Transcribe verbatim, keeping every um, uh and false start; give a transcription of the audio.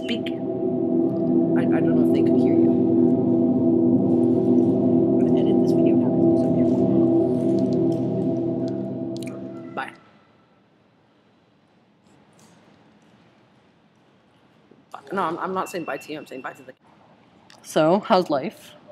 speak. I, I don't know if they could hear you. I'm gonna edit this video now because it's up here. Bye. No, I'm, I'm not saying bye to you. I'm saying bye to the. So, how's life?